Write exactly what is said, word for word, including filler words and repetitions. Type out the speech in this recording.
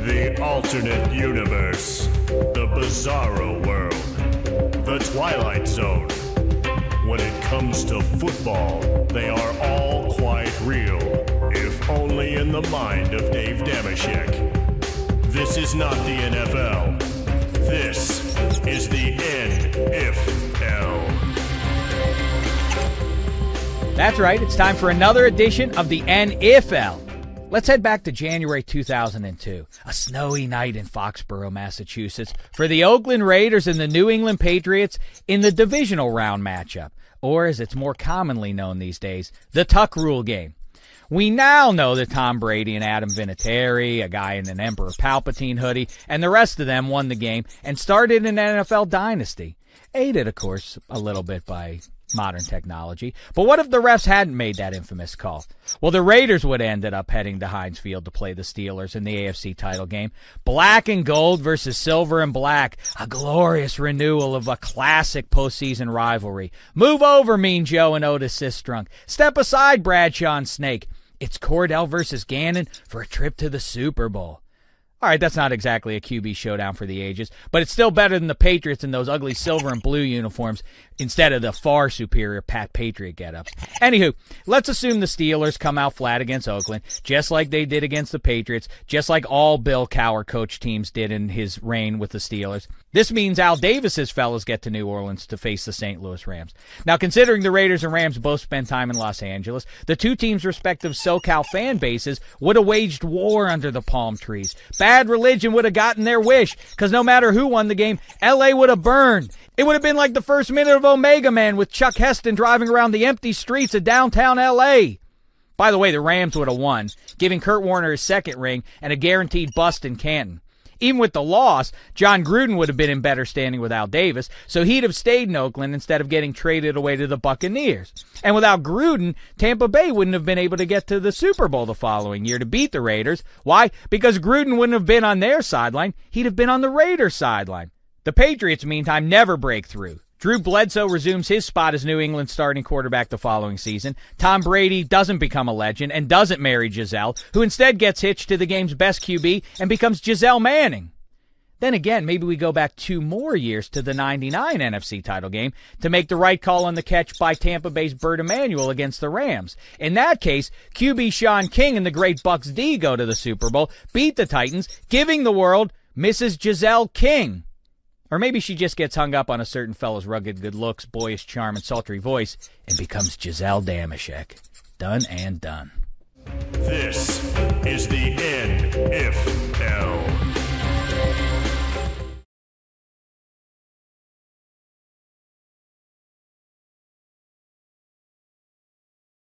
The alternate universe. The bizarro world. The Twilight Zone. When it comes to football, they are all quite real, if only in the mind of Dave Dameshek. This is not the N F L. This is the N F L. That's right, it's time for another edition of the N F L. Let's head back to January two thousand two, a snowy night in Foxborough, Massachusetts, for the Oakland Raiders and the New England Patriots in the divisional round matchup, or as it's more commonly known these days, the Tuck Rule game. We now know that Tom Brady and Adam Vinatieri, a guy in an Emperor Palpatine hoodie, and the rest of them won the game and started an N F L dynasty, aided, of course, a little bit by modern technology. But what if the refs hadn't made that infamous call? Well, the Raiders would have ended up heading to Heinz Field to play the Steelers in the A F C title game. Black and gold versus silver and black. A glorious renewal of a classic postseason rivalry. Move over, Mean Joe and Otis Sistrunk. Step aside, Bradshaw and Snake. It's Cordell versus Gannon for a trip to the Super Bowl. All right, that's not exactly a Q B showdown for the ages, but it's still better than the Patriots in those ugly silver and blue uniforms instead of the far superior Pat Patriot getup. Anywho, let's assume the Steelers come out flat against Oakland, just like they did against the Patriots, just like all Bill Cowher coach teams did in his reign with the Steelers. This means Al Davis's fellas get to New Orleans to face the Saint Louis Rams. Now, considering the Raiders and Rams both spend time in Los Angeles, the two teams' respective SoCal fan bases would have waged war under the palm trees. Bad religion would have gotten their wish, because no matter who won the game, L A would have burned. It would have been like the first minute of Omega Man with Chuck Heston driving around the empty streets of downtown L A. By the way, the Rams would have won, giving Kurt Warner his second ring and a guaranteed bust in Canton. Even with the loss, John Gruden would have been in better standing with Al Davis, so he'd have stayed in Oakland instead of getting traded away to the Buccaneers. And without Gruden, Tampa Bay wouldn't have been able to get to the Super Bowl the following year to beat the Raiders. Why? Because Gruden wouldn't have been on their sideline, he'd have been on the Raiders' sideline. The Patriots, meantime, never break through. Drew Bledsoe resumes his spot as New England's starting quarterback the following season. Tom Brady doesn't become a legend and doesn't marry Giselle, who instead gets hitched to the game's best Q B and becomes Giselle Manning. Then again, maybe we go back two more years to the ninety-nine N F C title game to make the right call on the catch by Tampa Bay's Burt Emanuel against the Rams. In that case, Q B Sean King and the great Bucks D go to the Super Bowl, beat the Titans, giving the world Missus Giselle King. Or maybe she just gets hung up on a certain fellow's rugged good looks, boyish charm, and sultry voice and becomes Giselle Dameshek. Done and done. This is the N F